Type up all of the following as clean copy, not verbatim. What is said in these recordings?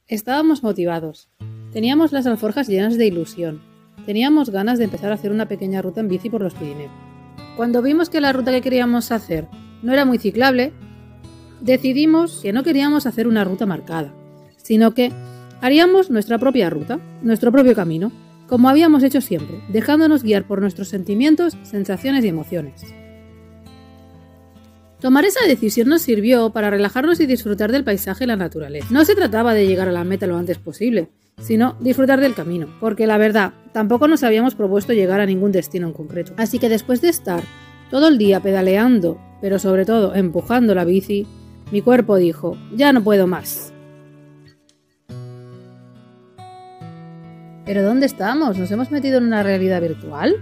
Estábamos motivados. Teníamos las alforjas llenas de ilusión. Teníamos ganas de empezar a hacer una pequeña ruta en bici por los Pirineos. Cuando vimos que la ruta que queríamos hacer no era muy ciclable, decidimos que no queríamos hacer una ruta marcada, sino que haríamos nuestra propia ruta, nuestro propio camino, como habíamos hecho siempre, dejándonos guiar por nuestros sentimientos, sensaciones y emociones. Tomar esa decisión nos sirvió para relajarnos y disfrutar del paisaje y la naturaleza. No se trataba de llegar a la meta lo antes posible, sino disfrutar del camino, porque la verdad, tampoco nos habíamos propuesto llegar a ningún destino en concreto. Así que después de estar todo el día pedaleando, pero sobre todo empujando la bici, mi cuerpo dijo, ya no puedo más. ¿Pero dónde estamos? ¿Nos hemos metido en una realidad virtual?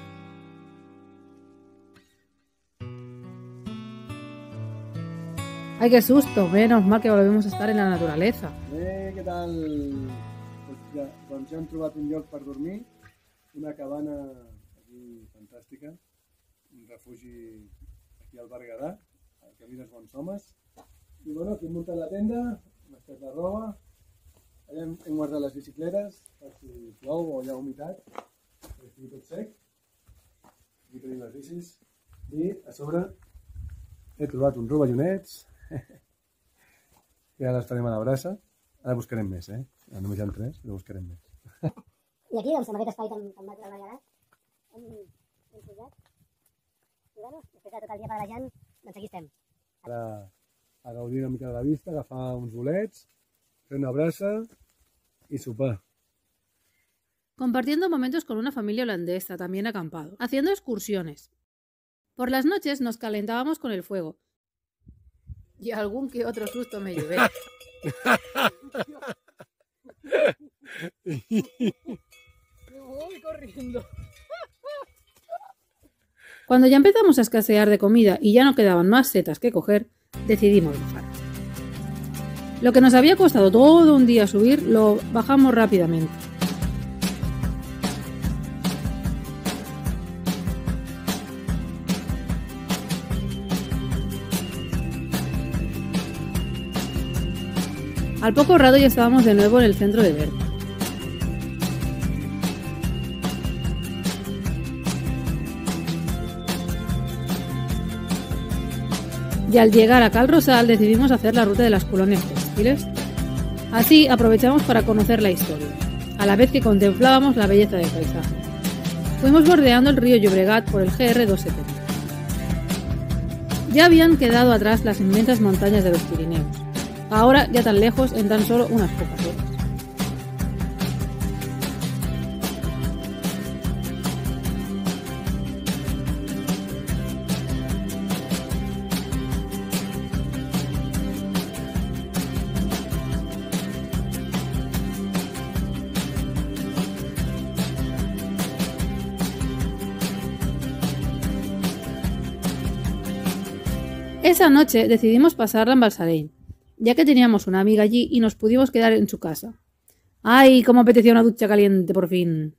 ¡Ay, qué susto! Menos mal que volvemos a estar en la naturaleza. Què tal? Doncs ja hem trobat un lloc per dormir, una cabana aquí fantàstica, un refugi aquí al Berguedà, al camí dels Bons Homes. I bueno, aquí hem muntat la tenda, hem estat la roba, allà hem guardat les bicicletes per si plou o hi ha humitat, perquè estigui tot sec. Aquí tenim les bicis i a sobre he trobat uns rovellonets i ara els farem a la brasa. Ara buscarem més, només hi ha 3, però buscarem més. I aquí, doncs, amb aquest espai tan maco del Berguedà, hem pujat. I bueno, després de tot el dia pedalejant, doncs aquí estem. Ara a gaudir una mica de la vista, agafar uns bolets, fer una brasa y sopar. Compartiendo momentos con una familia holandesa también acampado, haciendo excursiones. Por las noches nos calentábamos con el fuego. Y algún que otro susto me llevé. Me voy corriendo. Cuando ya empezamos a escasear de comida y ya no quedaban más setas que coger, decidimos bajar. Lo que nos había costado todo un día subir, lo bajamos rápidamente. Al poco rato ya estábamos de nuevo en el centro de Berga. Y al llegar a Cal Rosal decidimos hacer la ruta de las colonias textiles. Así aprovechamos para conocer la historia, a la vez que contemplábamos la belleza del paisaje. Fuimos bordeando el río Llobregat por el GR 270. Ya habían quedado atrás las inmensas montañas de los Pirineos, ahora ya tan lejos en tan solo unas pocas horas. Esa noche decidimos pasarla en Balsareny, ya que teníamos una amiga allí y nos pudimos quedar en su casa. ¡Ay, cómo apetecía una ducha caliente, por fin!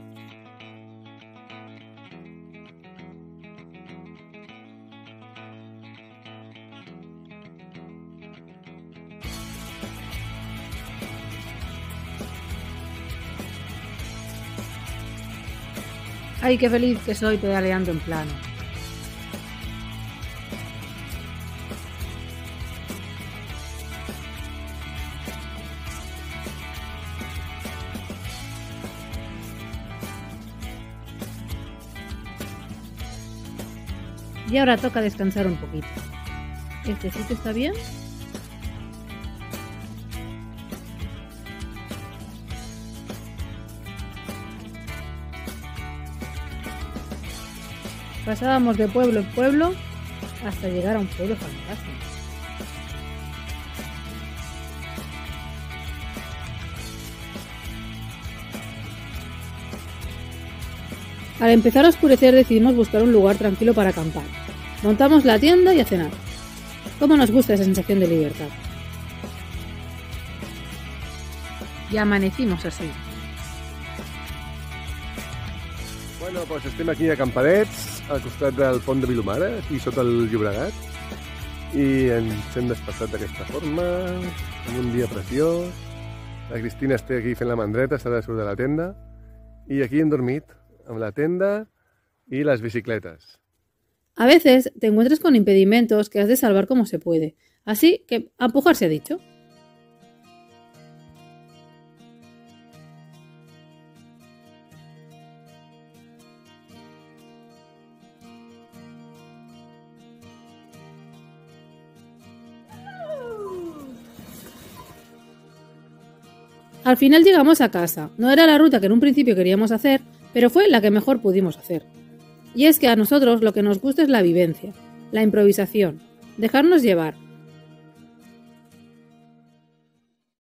¡Ay, qué feliz que soy pedaleando en plano! Y ahora toca descansar un poquito. ¿Este sitio está bien? Pasábamos de pueblo en pueblo hasta llegar a un pueblo fantástico. Al empezar a oscurecer decidimos buscar un lugar tranquilo para acampar. Montamos la tienda y a cenar. ¿Cómo nos gusta esa sensación de libertad? Y amanecimos así. Bueno, doncs estem aquí a Campadets, al costat del pont de Vilomara, aquí sota el Llobregat, i ens hem desplaçat d'aquesta forma, amb un dia preciós, La Cristina està aquí fent la mandreta, està de surt de la tenda. I aquí hem dormit, amb la tenda y las bicicletas. A veces te encuentras con impedimentos que has de salvar como se puede. Así que a empujar se ha dicho. Al final llegamos a casa. No era la ruta que en un principio queríamos hacer, pero fue la que mejor pudimos hacer. Y es que a nosotros lo que nos gusta es la vivencia, la improvisación, dejarnos llevar,